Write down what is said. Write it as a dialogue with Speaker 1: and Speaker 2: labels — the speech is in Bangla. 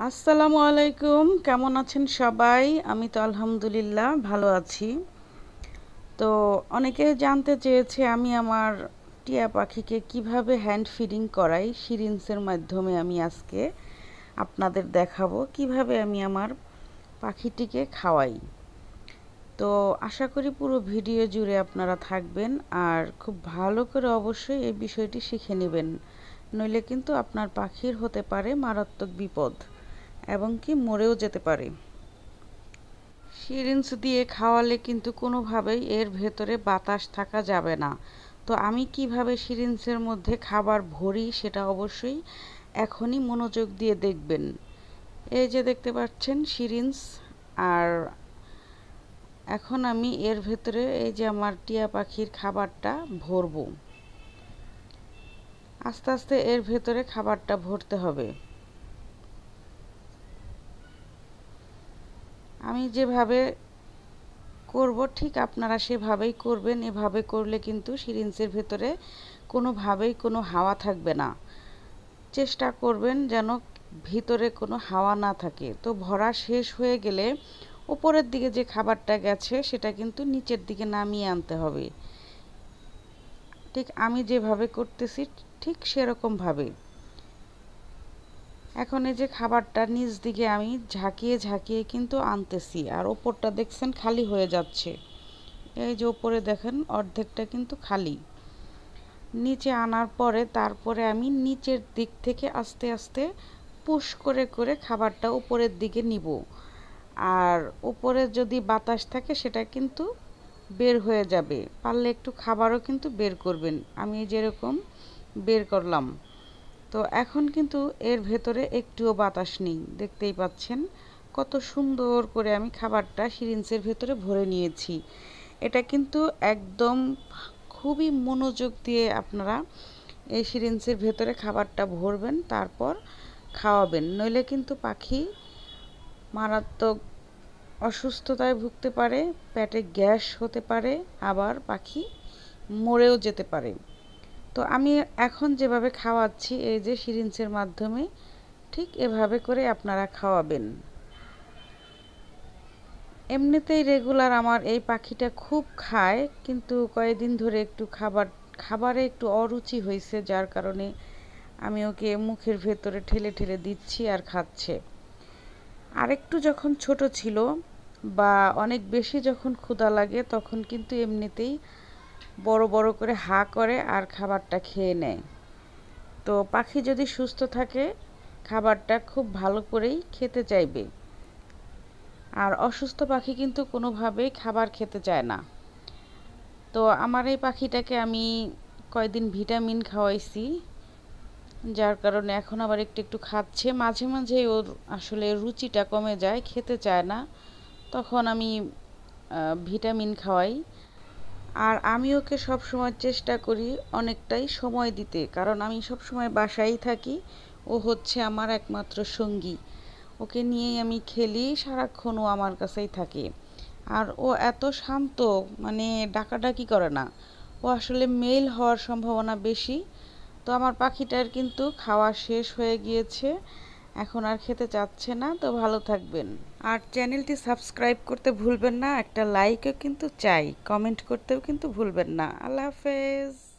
Speaker 1: আসসালামু আলাইকুম, কেমন আছেন সবাই? আমি তো আলহামদুলিল্লাহ ভালো আছি। তো অনেকে জানতে চেয়েছে আমি আমার টিয়া পাখিকে কিভাবে হ্যান্ড ফিডিং করাই। সিরিঞ্জের মাধ্যমে আমি আজকে আপনাদের দেখাবো কিভাবে আমি আমার পাখিটিকে খাওয়াই। তো আশা করি পুরো ভিডিও জুড়ে আপনারা থাকবেন আর খুব ভালো করে অবশ্যই এই বিষয়টি শিখে নেবেন, নইলে কিন্তু আপনার পাখির হতে পারে মারাত্মক বিপদ এবং কি মরেও যেতে পারে। সিরিঞ্জ দিয়ে খাওয়ালে কিন্তু কোনোভাবেই এর ভেতরে বাতাস থাকা যাবে না। তো আমি কিভাবে সিরিঞ্জের মধ্যে খাবার ভরি সেটা অবশ্যই এখনই মনোযোগ দিয়ে দেখবেন। এই যে দেখতে পাচ্ছেন সিরিঞ্জ, আর এখন আমি এর ভেতরে এই যে আমার টিয়া পাখির খাবারটা ভরবো। আস্তে আস্তে এর ভেতরে খাবারটা ভরতে হবে। আমি যেভাবে করব ঠিক আপনারা সেভাবেই করবেন। এভাবে করলে কিন্তু সিরিঞ্জের ভেতরে কোনোভাবেই কোনো হাওয়া থাকবে না। চেষ্টা করবেন যেন ভিতরে কোনো হাওয়া না থাকে। তো ভরা শেষ হয়ে গেলে উপরের দিকে যে খাবারটা গেছে সেটা কিন্তু নিচের দিকে নামিয়ে আনতে হবে। ঠিক আমি যেভাবে করতেছি ঠিক সেরকমভাবে। এখন এই যে খাবারটা নিচ দিকে আমি ঝাঁকিয়ে ঝাঁকিয়ে কিন্তু আনতেছি, আর ওপরটা দেখছেন খালি হয়ে যাচ্ছে। এই যে ওপরে দেখেন অর্ধেকটা কিন্তু খালি। নিচে আনার পরে তারপরে আমি নিচের দিক থেকে আস্তে আস্তে পুশ করে করে খাবারটা উপরের দিকে নিব। আর উপরে যদি বাতাস থাকে সেটা কিন্তু বের হয়ে যাবে। পারলে একটু খাবারও কিন্তু বের করবেন, আমি যেরকম বের করলাম। তো এখন কিন্তু এর ভেতরে একটুও বাতাস নেই, দেখতেই পাচ্ছেন কত সুন্দর করে আমি খাবারটা সিরিঞ্জের ভেতরে ভরে নিয়েছি। এটা কিন্তু একদম খুবই মনোযোগ দিয়ে আপনারা এই সিরিঞ্জের ভেতরে খাবারটা ভরবেন, তারপর খাওয়াবেন, নইলে কিন্তু পাখি মারাত্মক অসুস্থতায় ভুগতে পারে, পেটে গ্যাস হতে পারে, আবার পাখি মরেও যেতে পারে। তো আমি এখন যেভাবে খাওয়াচ্ছি এই যে সিরিঞ্জের মাধ্যমে, ঠিক এভাবে করে আপনারা খাওয়াবেন। এমনিতেই রেগুলার আমার এই পাখিটা খুব খায়, কিন্তু কয়েকদিন ধরে একটু খাবারে একটু অরুচি হয়েছে, যার কারণে আমি ওকে মুখের ভেতরে ঠেলে ঠেলে দিচ্ছি আর খাচ্ছে। আরেকটু যখন ছোট ছিল বা অনেক বেশি যখন ক্ষুধা লাগে তখন কিন্তু এমনিতেই বড় বড় করে হা করে আর খাবারটা খেয়ে নেয়। তো পাখি যদি সুস্থ থাকে খাবারটা খুব ভালো করেই খেতে চাইবে, আর অসুস্থ পাখি কিন্তু কোনোভাবেই খাবার খেতে চায় না। তো আমার এই পাখিটাকে আমি কয়দিন ভিটামিন খাওয়াইছি, যার কারণে এখন আবার একটু একটু খাচ্ছে। মাঝে মাঝে ওর আসলে রুচিটা কমে যায়, খেতে চায় না, তখন আমি ভিটামিন খাওয়াই। আর আমি ওকে সব সময় চেষ্টা করি অনেকটাই সময় দিতে, কারণ আমি সব সময় বাসায় থাকি। ও হচ্ছে আমার একমাত্র সঙ্গী, ওকে নিয়েই আমি খেলি, সারাক্ষণ ও আমার কাছেই থাকে। আর ও এত শান্ত, মানে ডাকাডাকি করে না। ও আসলে মেল হওয়ার সম্ভাবনা বেশি। তো আমার পাখিটার কিন্তু খাওয়া শেষ হয়ে গিয়েছে, এখন আর খেতে চাচ্ছে না। তো ভালো থাকবেন, আর চ্যানেলটি সাবস্ক্রাইব করতে ভুলবেন না, একটা লাইকও কিন্তু চাই, কমেন্ট করতেও কিন্তু ভুলবেন না। আল্লাহ হাফেজ।